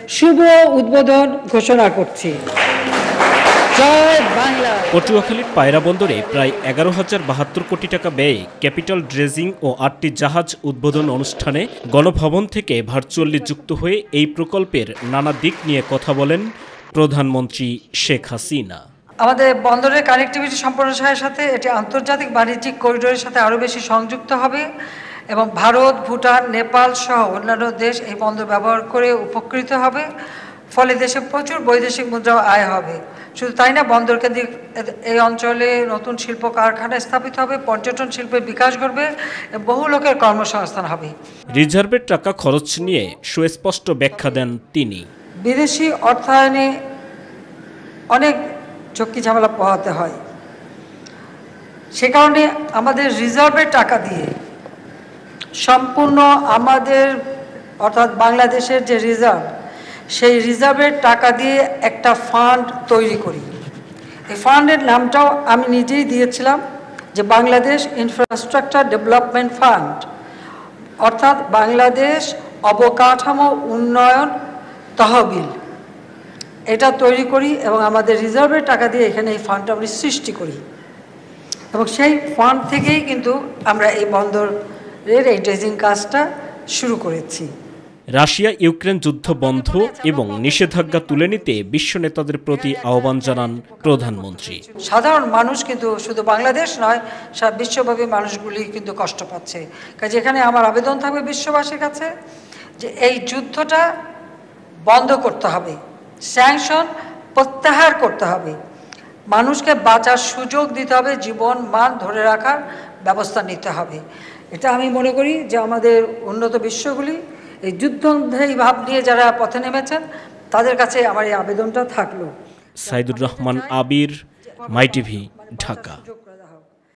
শুভ উদ্বোধন ঘোষণা করছি। জয় বাংলা। পটুয়াখালীর পায়রা বন্দরে প্রায় 11,072 কোটি টাকা ব্যয়ে ক্যাপিটাল ড্রেজিং ও 8টি জাহাজ উদ্বোধন অনুষ্ঠানে গণভবন থেকে ভার্চুয়ালি যুক্ত হয়ে এই প্রকল্পের নানা দিক নিয়ে কথা বলেন প্রধানমন্ত্রী শেখ হাসিনা। আমাদের বন্দরের কানেক্টিভিটি সম্প্রসারের সাথে এটি আন্তর্জাতিক বাণিজ্যিক করিডোরের সাথে আরও বেশি সংযুক্ত হবে এবং ভারত, ভুটান, নেপাল সহ অন্যান্য দেশ এই বন্দর ব্যবহার করে উপকৃত হবে। ফলে দেশে প্রচুর বৈদেশিক মুদ্রাও আয় হবে। শুধু তাই না, বন্দর কেন্দ্রিক এই অঞ্চলে নতুন শিল্প কারখানা স্থাপিত হবে, পর্যটন শিল্পের বিকাশ ঘটবে, বহু লোকের কর্মসংস্থান হবে। রিজার্ভের টাকা খরচ নিয়ে সুস্পষ্ট ব্যাখ্যা দেন তিনি। বিদেশি অর্থায়নে অনেক ঝক্কি ঝামেলা পোহাতে হয়, সে কারণে আমাদের রিজার্ভের টাকা দিয়ে সম্পূর্ণ আমাদের অর্থাৎ বাংলাদেশের যে রিজার্ভ, সেই রিজার্ভের টাকা দিয়ে একটা ফান্ড তৈরি করি। এই ফান্ডের নামটাও আমি নিজেই দিয়েছিলাম যে বাংলাদেশ ইনফ্রাস্ট্রাকচার ডেভেলপমেন্ট ফান্ড, অর্থাৎ বাংলাদেশ অবকাঠামো উন্নয়ন তহবিল। এটা তৈরি করি এবং আমাদের রিজার্ভের টাকা দিয়ে এখানে এই ফান্ডটা আমরা সৃষ্টি করি এবং সেই ফান্ড থেকেই কিন্তু আমরা এই বন্দরের এই ড্রেজিং কাজটা শুরু করেছি। রাশিয়া ইউক্রেন যুদ্ধ বন্ধ এবং নিষেধাজ্ঞা তুলে নিতে বিশ্ব নেতাদের প্রতি আহ্বান জানান প্রধানমন্ত্রী। সাধারণ মানুষ কিন্তু শুধু বাংলাদেশ নয়, বিশ্বব্যাপী মানুষগুলি কিন্তু কষ্ট পাচ্ছে। কাজে এখানে আমার আবেদন থাকবে বিশ্ববাসীর কাছে যে এই যুদ্ধটা বন্ধ করতে হবে, স্যাংশন প্রত্যাহার করতে হবে, মানুষকে বাঁচার সুযোগ দিতে হবে, জীবন মান ধরে রাখার ব্যবস্থা নিতে হবে। এটা আমি মনে করি যে আমাদের উন্নত বিশ্বগুলি এই যুদ্ধন্ধেই ভাব নিয়ে যারা পথে নেমেছেন তাদের কাছে আমার এই আবেদনটা থাকলো। সাইদুর রহমান আবির, মাইটিভি, ঢাকা।